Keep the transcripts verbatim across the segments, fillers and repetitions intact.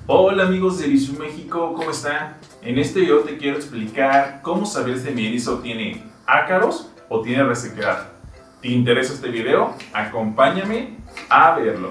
Hola amigos de Erizo México, ¿cómo están? En este video te quiero explicar cómo saber si mi erizo tiene ácaros o tiene resequedad. ¿Te interesa este video? Acompáñame a verlo.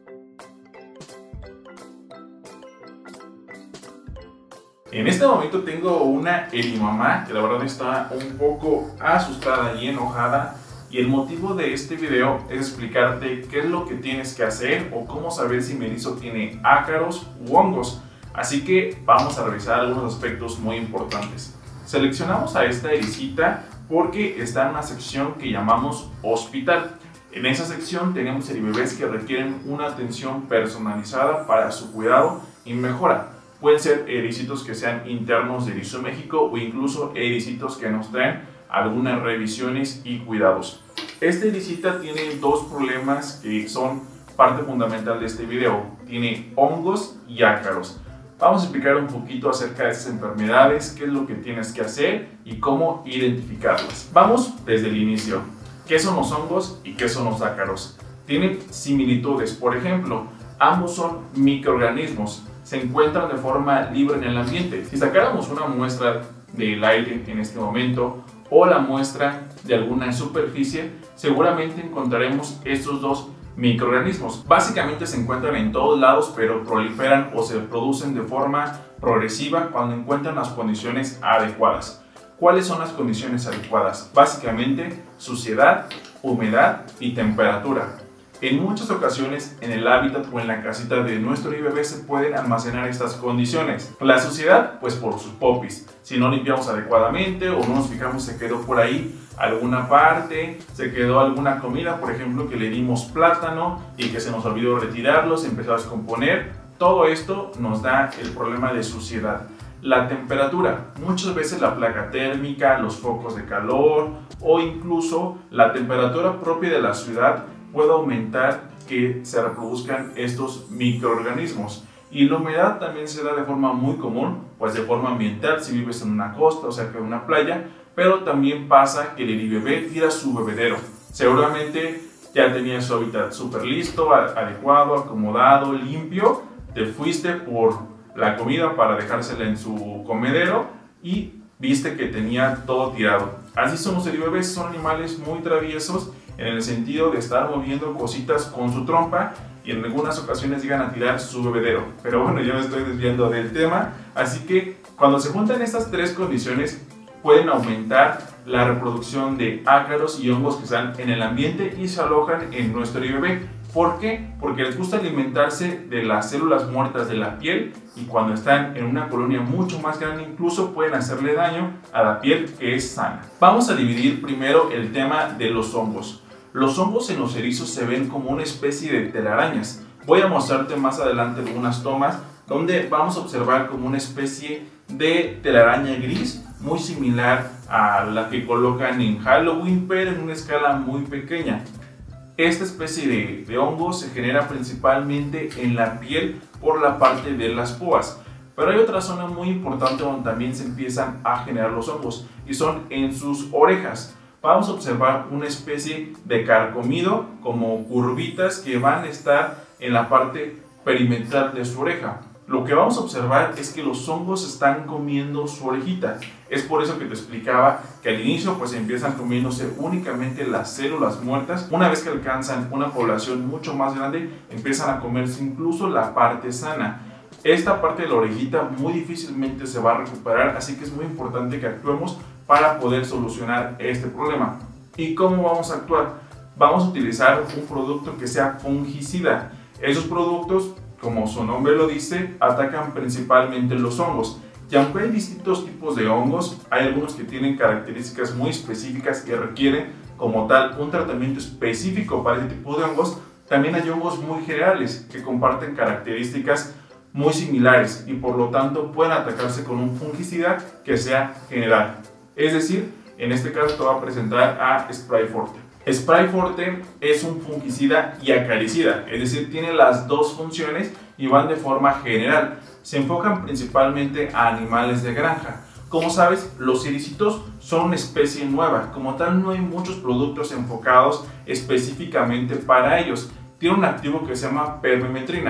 En este momento tengo una erimamá que la verdad está un poco asustada y enojada. Y el motivo de este video es explicarte qué es lo que tienes que hacer o cómo saber si mi erizo tiene ácaros u hongos. Así que vamos a revisar algunos aspectos muy importantes. Seleccionamos a esta ericita porque está en una sección que llamamos hospital. En esa sección tenemos eribebés que requieren una atención personalizada para su cuidado y mejora. Pueden ser ericitos que sean internos de Erizo México o incluso ericitos que nos traen algunas revisiones y cuidados. Esta ericita tiene dos problemas que son parte fundamental de este video. Tiene hongos y ácaros. Vamos a explicar un poquito acerca de estas enfermedades, qué es lo que tienes que hacer y cómo identificarlas. Vamos desde el inicio. ¿Qué son los hongos y qué son los ácaros? Tienen similitudes, por ejemplo, ambos son microorganismos. Se encuentran de forma libre en el ambiente. Si sacáramos una muestra del aire en este momento o la muestra de alguna superficie, seguramente encontraremos estos dos microorganismos. Básicamente se encuentran en todos lados, pero proliferan o se reproducen de forma progresiva cuando encuentran las condiciones adecuadas. ¿Cuáles son las condiciones adecuadas? Básicamente suciedad, humedad y temperatura. En muchas ocasiones en el hábitat o en la casita de nuestro eribebé se pueden almacenar estas condiciones. La suciedad, pues por sus popis. Si no limpiamos adecuadamente o no nos fijamos, se quedó por ahí alguna parte, se quedó alguna comida, por ejemplo, que le dimos plátano y que se nos olvidó retirarlo, se empezó a descomponer. Todo esto nos da el problema de suciedad. La temperatura, muchas veces la placa térmica, los focos de calor o incluso la temperatura propia de la ciudad puede aumentar que se reproduzcan estos microorganismos. Y la humedad también se da de forma muy común, pues de forma ambiental si vives en una costa o cerca de una playa, pero también pasa que el eribebé tira su bebedero. Seguramente ya tenía su hábitat súper listo, adecuado, acomodado, limpio, te fuiste por la comida para dejársela en su comedero y viste que tenía todo tirado. Así son los eribebés, son animales muy traviesos en el sentido de estar moviendo cositas con su trompa y en algunas ocasiones llegan a tirar su bebedero. Pero bueno, yo me estoy desviando del tema, así que cuando se juntan estas tres condiciones pueden aumentar la reproducción de ácaros y hongos que están en el ambiente y se alojan en nuestro eribebé. ¿Por qué? Porque les gusta alimentarse de las células muertas de la piel y cuando están en una colonia mucho más grande incluso pueden hacerle daño a la piel que es sana. Vamos a dividir primero el tema de los hongos. Los hongos en los erizos se ven como una especie de telarañas. Voy a mostrarte más adelante algunas tomas donde vamos a observar como una especie de telaraña gris muy similar a la que colocan en Halloween, pero en una escala muy pequeña. Esta especie de, de hongo se genera principalmente en la piel por la parte de las púas. Pero hay otra zona muy importante donde también se empiezan a generar los hongos y son en sus orejas. Vamos a observar una especie de carcomido como curvitas que van a estar en la parte perimetral de su oreja. Lo que vamos a observar es que los hongos están comiendo su orejita. Es por eso que te explicaba que al inicio pues empiezan comiéndose únicamente las células muertas. Una vez que alcanzan una población mucho más grande, empiezan a comerse incluso la parte sana. Esta parte de la orejita muy difícilmente se va a recuperar, así que es muy importante que actuemos para poder solucionar este problema. ¿Y cómo vamos a actuar? Vamos a utilizar un producto que sea fungicida. Esos productos, como su nombre lo dice, atacan principalmente los hongos. Y aunque hay distintos tipos de hongos, hay algunos que tienen características muy específicas que requieren como tal un tratamiento específico para ese tipo de hongos. También hay hongos muy generales que comparten características muy similares y por lo tanto pueden atacarse con un fungicida que sea general. Es decir, en este caso te voy a presentar a Sprayforte. Sprayforte es un fungicida y acaricida, es decir, tiene las dos funciones y van de forma general. Se enfocan principalmente a animales de granja. Como sabes, los ericitos son una especie nueva, como tal no hay muchos productos enfocados específicamente para ellos. Tiene un activo que se llama permemetrina,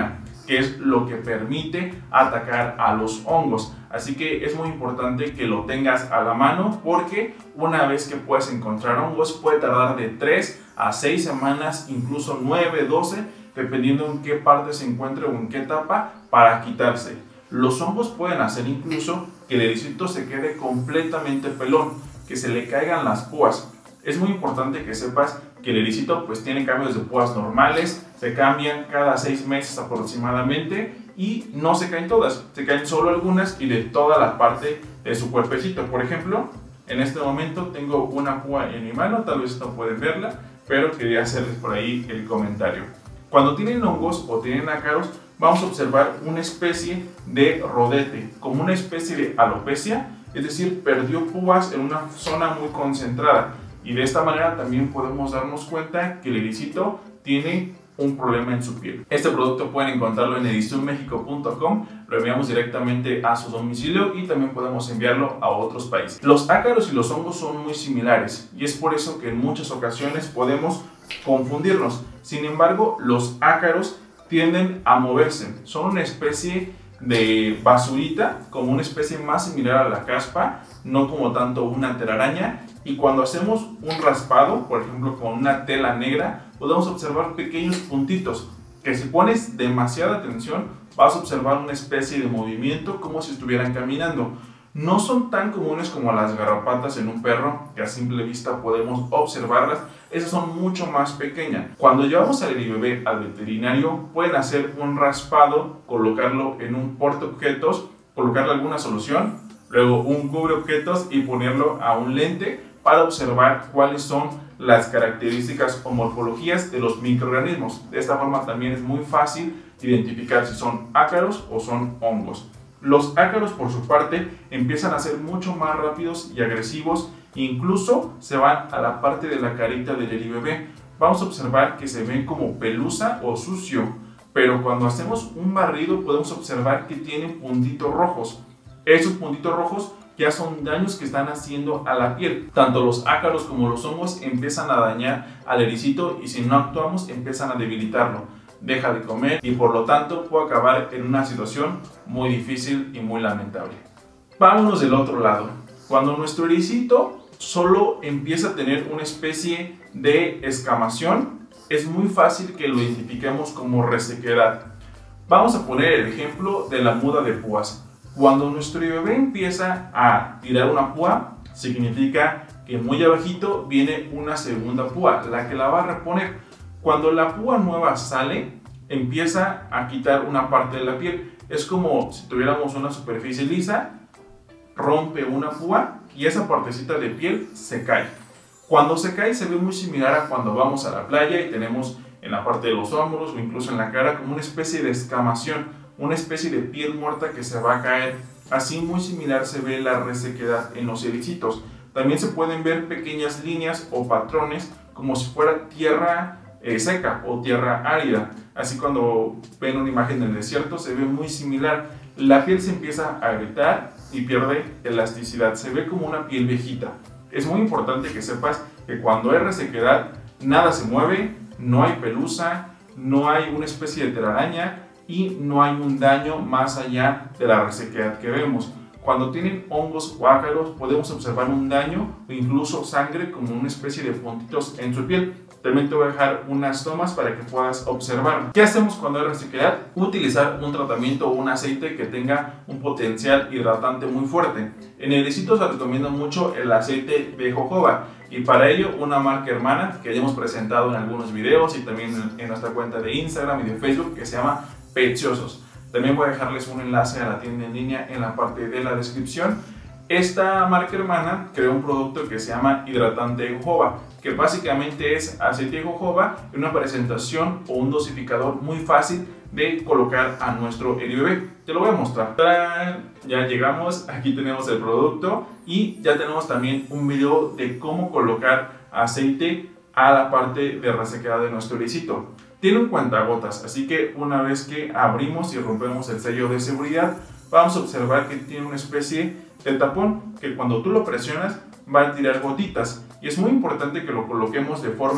que es lo que permite atacar a los hongos. Así que es muy importante que lo tengas a la mano, porque una vez que puedes encontrar hongos puede tardar de tres a seis semanas, incluso nueve, doce, dependiendo en qué parte se encuentre o en qué etapa, para quitarse. Los hongos pueden hacer incluso que el ericito se quede completamente pelón, que se le caigan las púas. Es muy importante que sepas que el ericito pues tiene cambios de púas normales, se cambian cada seis meses aproximadamente y no se caen todas, se caen solo algunas y de toda la parte de su cuerpecito. Por ejemplo, en este momento tengo una púa en mi mano, tal vez no pueden verla, pero quería hacerles por ahí el comentario. Cuando tienen hongos o tienen ácaros, vamos a observar una especie de rodete, como una especie de alopecia, es decir, perdió púas en una zona muy concentrada. Y de esta manera también podemos darnos cuenta que el ericito tiene un problema en su piel. Este producto pueden encontrarlo en ericium mexico punto com, lo enviamos directamente a su domicilio y también podemos enviarlo a otros países. Los ácaros y los hongos son muy similares y es por eso que en muchas ocasiones podemos confundirnos. Sin embargo, los ácaros tienden a moverse, son una especie de basurita, como una especie más similar a la caspa, no como tanto una telaraña, y cuando hacemos un raspado, por ejemplo con una tela negra, podemos observar pequeños puntitos que si pones demasiada atención vas a observar una especie de movimiento como si estuvieran caminando. No son tan comunes como las garrapatas en un perro, que a simple vista podemos observarlas. Esas son mucho más pequeñas. Cuando llevamos al eribebé al veterinario, pueden hacer un raspado, colocarlo en un portaobjetos, colocarle alguna solución, luego un cubreobjetos y ponerlo a un lente para observar cuáles son las características o morfologías de los microorganismos. De esta forma también es muy fácil identificar si son ácaros o son hongos. Los ácaros, por su parte, empiezan a ser mucho más rápidos y agresivos, incluso se van a la parte de la carita del eribebé. Vamos a observar que se ven como pelusa o sucio, pero cuando hacemos un barrido podemos observar que tienen puntitos rojos. Esos puntitos rojos ya son daños que están haciendo a la piel. Tanto los ácaros como los hongos empiezan a dañar al ericito y si no actuamos empiezan a debilitarlo. Deja de comer y por lo tanto puede acabar en una situación muy difícil y muy lamentable. Vámonos del otro lado. Cuando nuestro ericito solo empieza a tener una especie de escamación, es muy fácil que lo identifiquemos como resequedad. Vamos a poner el ejemplo de la muda de púas. Cuando nuestro bebé empieza a tirar una púa, significa que muy abajito viene una segunda púa, la que la va a reponer. Cuando la púa nueva sale, empieza a quitar una parte de la piel. Es como si tuviéramos una superficie lisa, rompe una púa y esa partecita de piel se cae. Cuando se cae se ve muy similar a cuando vamos a la playa y tenemos en la parte de los hombros o incluso en la cara como una especie de escamación, una especie de piel muerta que se va a caer. Así muy similar se ve la resequedad en los ericitos. También se pueden ver pequeñas líneas o patrones como si fuera tierra Eh, seca o tierra árida. Así cuando ven una imagen del desierto se ve muy similar. La piel se empieza a agrietar y pierde elasticidad, se ve como una piel viejita. Es muy importante que sepas que cuando hay resequedad nada se mueve, no hay pelusa, no hay una especie de telaraña y no hay un daño más allá de la resequedad que vemos. Cuando tienen hongos o ácaros podemos observar un daño o incluso sangre como una especie de puntitos en su piel. También te voy a dejar unas tomas para que puedas observar. ¿Qué hacemos cuando hay resequedad? Utilizar un tratamiento o un aceite que tenga un potencial hidratante muy fuerte. En el ericito se recomienda mucho el aceite de jojoba y para ello una marca hermana que ya hemos presentado en algunos videos y también en nuestra cuenta de Instagram y de Facebook que se llama Preciosos. También voy a dejarles un enlace a la tienda en línea en la parte de la descripción. Esta marca hermana creó un producto que se llama hidratante de jojoba, que básicamente es aceite de jojoba en una presentación o un dosificador muy fácil de colocar a nuestro eribebé. Te lo voy a mostrar. ¡Tarán! Ya llegamos, aquí tenemos el producto y ya tenemos también un video de cómo colocar aceite a la parte de resequedad de nuestro ericito. Tiene un cuentagotas, así que una vez que abrimos y rompemos el sello de seguridad, vamos a observar que tiene una especie de tapón que cuando tú lo presionas va a tirar gotitas y es muy importante que lo coloquemos de forma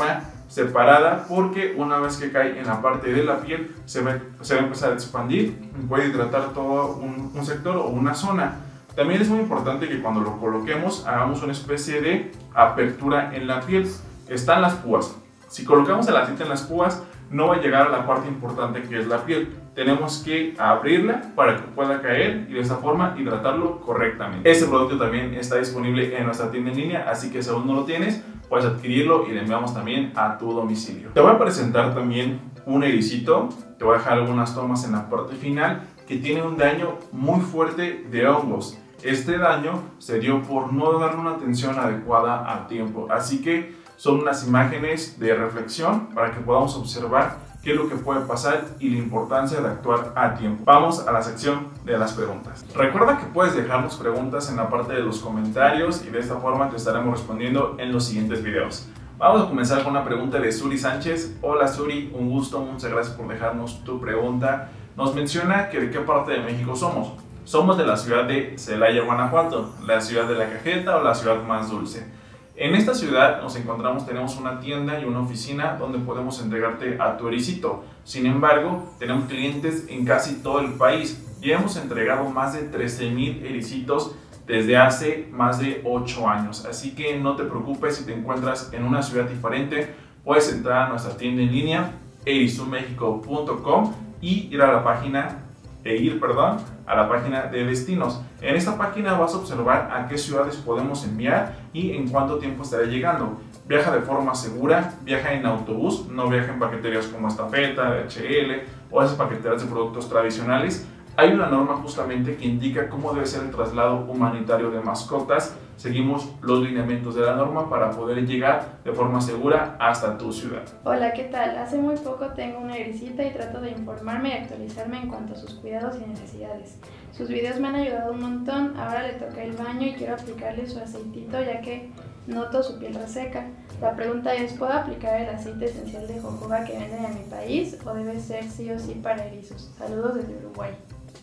separada, porque una vez que cae en la parte de la piel se va, se va a empezar a expandir y puede hidratar todo un, un sector o una zona. También es muy importante que cuando lo coloquemos hagamos una especie de apertura en la piel. Están las púas. Si colocamos el aceite en las púas, no va a llegar a la parte importante que es la piel. Tenemos que abrirla para que pueda caer y de esa forma hidratarlo correctamente. Este producto también está disponible en nuestra tienda en línea, así que si aún no lo tienes, puedes adquirirlo y lo enviamos también a tu domicilio. Te voy a presentar también un ericito. Te voy a dejar algunas tomas en la parte final que tiene un daño muy fuerte de hongos. Este daño se dio por no darle una atención adecuada a tiempo, así que son unas imágenes de reflexión para que podamos observar qué es lo que puede pasar y la importancia de actuar a tiempo. Vamos a la sección de las preguntas. Recuerda que puedes dejarnos preguntas en la parte de los comentarios y de esta forma te estaremos respondiendo en los siguientes videos. Vamos a comenzar con una pregunta de Suri Sánchez. Hola Suri, un gusto, muchas gracias por dejarnos tu pregunta. Nos menciona que de qué parte de México somos. Somos de la ciudad de Celaya, Guanajuato, la ciudad de la cajeta o la ciudad más dulce. En esta ciudad nos encontramos, tenemos una tienda y una oficina donde podemos entregarte a tu ericito. Sin embargo, tenemos clientes en casi todo el país y hemos entregado más de trece mil ericitos desde hace más de ocho años. Así que no te preocupes si te encuentras en una ciudad diferente, puedes entrar a nuestra tienda en línea erizumexico punto com y ir a la página e ir, perdón, a la página de destinos. En esta página vas a observar a qué ciudades podemos enviar y en cuánto tiempo estará llegando. Viaja de forma segura, viaja en autobús, no viaja en paqueterías como Estafeta, D H L o esas paqueterías de productos tradicionales. Hay una norma justamente que indica cómo debe ser el traslado humanitario de mascotas. Seguimos los lineamientos de la norma para poder llegar de forma segura hasta tu ciudad. Hola, ¿qué tal? Hace muy poco tengo una ericita y trato de informarme y actualizarme en cuanto a sus cuidados y necesidades. Sus videos me han ayudado un montón, ahora le toca el baño y quiero aplicarle su aceitito ya que noto su piel reseca. La pregunta es, ¿puedo aplicar el aceite esencial de jojoba que venden en mi país o debe ser sí o sí para erizos? Saludos desde Uruguay.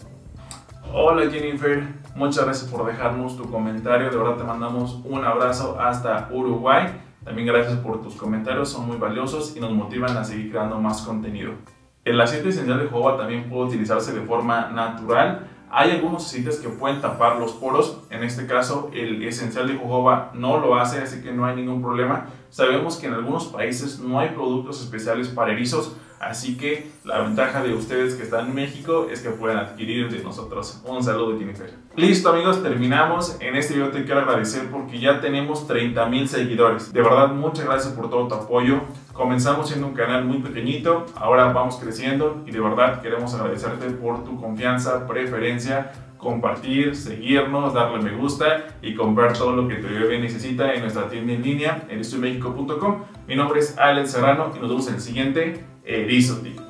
Hola Jennifer, muchas gracias por dejarnos tu comentario, de verdad te mandamos un abrazo hasta Uruguay. También gracias por tus comentarios, son muy valiosos y nos motivan a seguir creando más contenido. El aceite esencial de jojoba también puede utilizarse de forma natural. Hay algunos aceites que pueden tapar los poros, en este caso el esencial de jojoba no lo hace, así que no hay ningún problema. Sabemos que en algunos países no hay productos especiales para erizos, así que la ventaja de ustedes que están en México es que pueden adquirir de nosotros. Un saludo de Jennifer. Listo amigos, terminamos. En este video te quiero agradecer porque ya tenemos treinta mil seguidores. De verdad, muchas gracias por todo tu apoyo. Comenzamos siendo un canal muy pequeñito, ahora vamos creciendo y de verdad queremos agradecerte por tu confianza, preferencia, compartir, seguirnos, darle me gusta y comprar todo lo que tu bebé necesita en nuestra tienda en línea erizumexico punto com. Mi nombre es Alex Serrano y nos vemos en el siguiente Erizo Tip.